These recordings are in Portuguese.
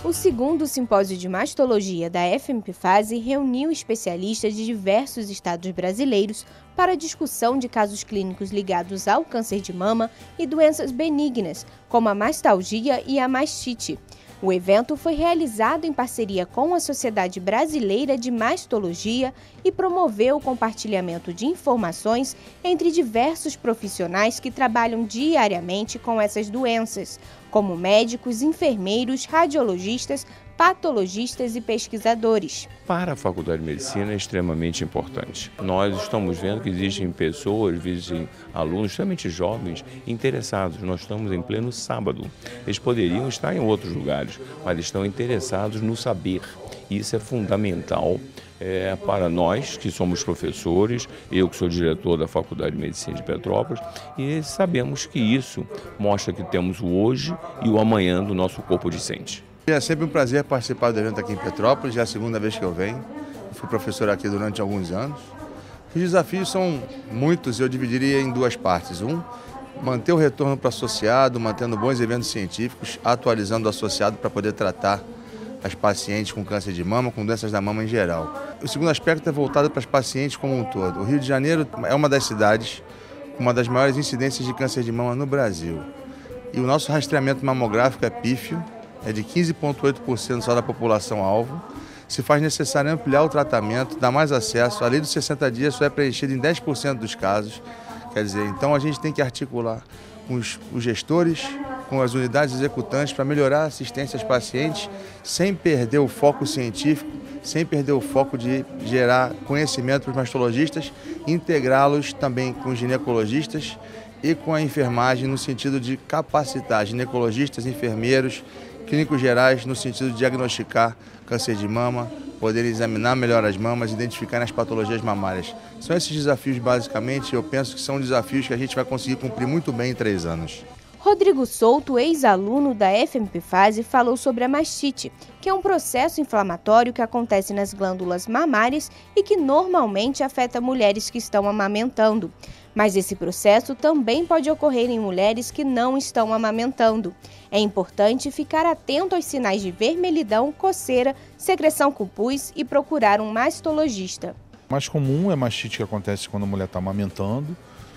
O segundo simpósio de mastologia da FMPFASE reuniu especialistas de diversos estados brasileiros para discussão de casos clínicos ligados ao câncer de mama e doenças benignas, como a mastalgia e a mastite. O evento foi realizado em parceria com a Sociedade Brasileira de Mastologia e promoveu o compartilhamento de informações entre diversos profissionais que trabalham diariamente com essas doenças, como médicos, enfermeiros, radiologistas, patologistas e pesquisadores. Para a Faculdade de Medicina é extremamente importante. Nós estamos vendo que existem pessoas, existem alunos extremamente jovens interessados. Nós estamos em pleno sábado. Eles poderiam estar em outros lugares, mas estão interessados no saber. Isso é fundamental para nós, que somos professores, eu que sou diretor da Faculdade de Medicina de Petrópolis, e sabemos que isso mostra que temos o hoje e o amanhã do nosso corpo discente. É sempre um prazer participar do evento aqui em Petrópolis, já é a segunda vez que eu venho. Eu fui professor aqui durante alguns anos. Os desafios são muitos e eu dividiria em duas partes. Manter o retorno para o associado, mantendo bons eventos científicos, atualizando o associado para poder tratar as pacientes com câncer de mama, com doenças da mama em geral. O segundo aspecto é voltado para as pacientes como um todo. O Rio de Janeiro é uma das cidades com uma das maiores incidências de câncer de mama no Brasil. E o nosso rastreamento mamográfico é pífio, é de 15,8% só da população-alvo. Se faz necessário ampliar o tratamento, dar mais acesso. A lei dos 60 dias só é preenchida em 10% dos casos. Quer dizer, então a gente tem que articular com os gestores, com as unidades executantes para melhorar a assistência aos pacientes, sem perder o foco científico, sem perder o foco de gerar conhecimento para os mastologistas, integrá-los também com os ginecologistas e com a enfermagem no sentido de capacitar ginecologistas, enfermeiros, clínicos gerais no sentido de diagnosticar câncer de mama, poder examinar melhor as mamas, identificar as patologias mamárias. São esses desafios, basicamente, eu penso que são desafios que a gente vai conseguir cumprir muito bem em 3 anos. Rodrigo Souto, ex-aluno da FMPFASE, falou sobre a mastite, que é um processo inflamatório que acontece nas glândulas mamárias e que normalmente afeta mulheres que estão amamentando. Mas esse processo também pode ocorrer em mulheres que não estão amamentando. É importante ficar atento aos sinais de vermelhidão, coceira, secreção com pus e procurar um mastologista. O mais comum é a mastite que acontece quando a mulher está amamentando,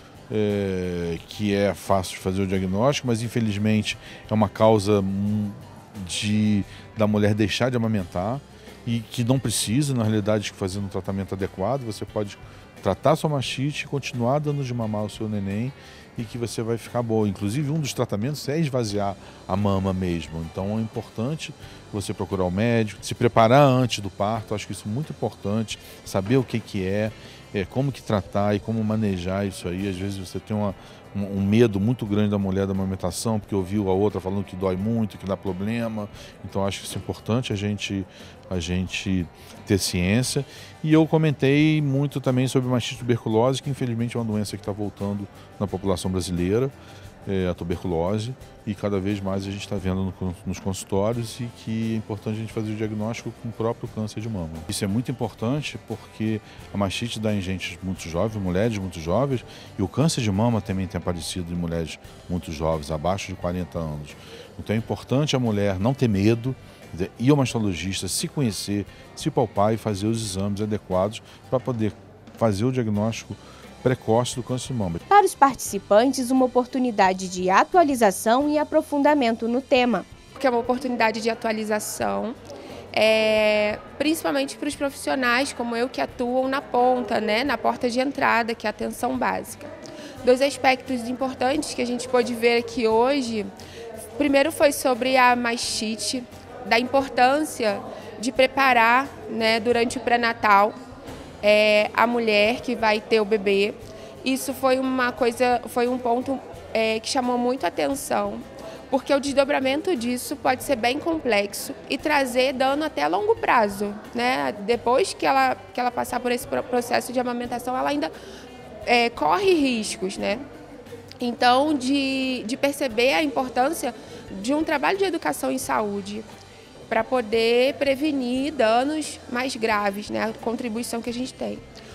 que é fácil de fazer o diagnóstico, mas infelizmente é uma causa da mulher deixar de amamentar e que não precisa, na realidade, fazer um tratamento adequado. Você pode tratar sua mastite e continuar dando de mamar ao seu neném e que você vai ficar boa. Inclusive, um dos tratamentos é esvaziar a mama mesmo. Então, é importante você procurar o médico, se preparar antes do parto. Acho que isso é muito importante, saber o que é, como que tratar e como manejar isso aí. Às vezes você tem um medo muito grande da mulher da amamentação, porque ouviu a outra falando que dói muito, que dá problema. Então acho que isso é importante a gente ter ciência. E eu comentei muito também sobre mastite tuberculose, que infelizmente é uma doença que está voltando na população brasileira, a tuberculose, e cada vez mais a gente está vendo nos consultórios e que é importante a gente fazer o diagnóstico com o próprio câncer de mama. Isso é muito importante porque a mastite dá em gente muito jovem, mulheres muito jovens, e o câncer de mama também tem aparecido em mulheres muito jovens, abaixo de 40 anos. Então é importante a mulher não ter medo, ir ao mastologista, se conhecer, se palpar e fazer os exames adequados para poder fazer o diagnóstico precoce do câncer de mama. Para os participantes, uma oportunidade de atualização e aprofundamento no tema. Que é uma oportunidade de atualização, principalmente para os profissionais como eu que atuam na ponta, na porta de entrada, que é a atenção básica. 2 aspectos importantes que a gente pôde ver aqui hoje. Primeiro foi sobre a mastite, da importância de preparar, durante o pré-natal, a mulher que vai ter o bebê. Isso foi um ponto que chamou muito a atenção, porque o desdobramento disso pode ser bem complexo e trazer dano até a longo prazo, Depois que ela passar por esse processo de amamentação, ela ainda corre riscos, Então, de perceber a importância de um trabalho de educação em saúde para poder prevenir danos mais graves, a contribuição que a gente tem.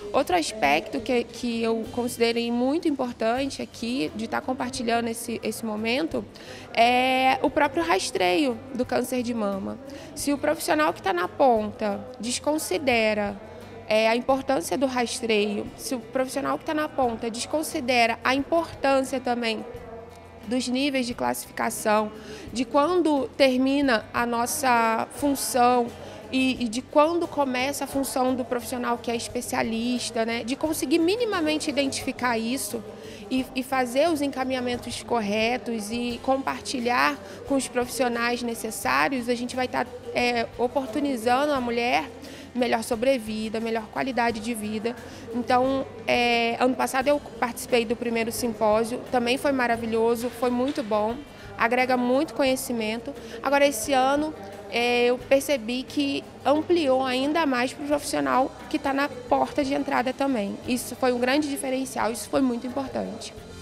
Outro aspecto que eu considerei muito importante aqui, de estar compartilhando esse momento, é o próprio rastreio do câncer de mama. Se o profissional que está na ponta desconsidera a importância do rastreio, se o profissional que está na ponta desconsidera a importância também dos níveis de classificação, de quando termina a nossa função e de quando começa a função do profissional que é especialista, né? De conseguir minimamente identificar isso e fazer os encaminhamentos corretos e compartilhar com os profissionais necessários, a gente vai estar oportunizando a mulher melhor sobrevida, melhor qualidade de vida. Então, ano passado eu participei do primeiro simpósio, também foi maravilhoso, foi muito bom, agrega muito conhecimento. Agora, esse ano, eu percebi que ampliou ainda mais para o profissional que está na porta de entrada também. Isso foi um grande diferencial, isso foi muito importante.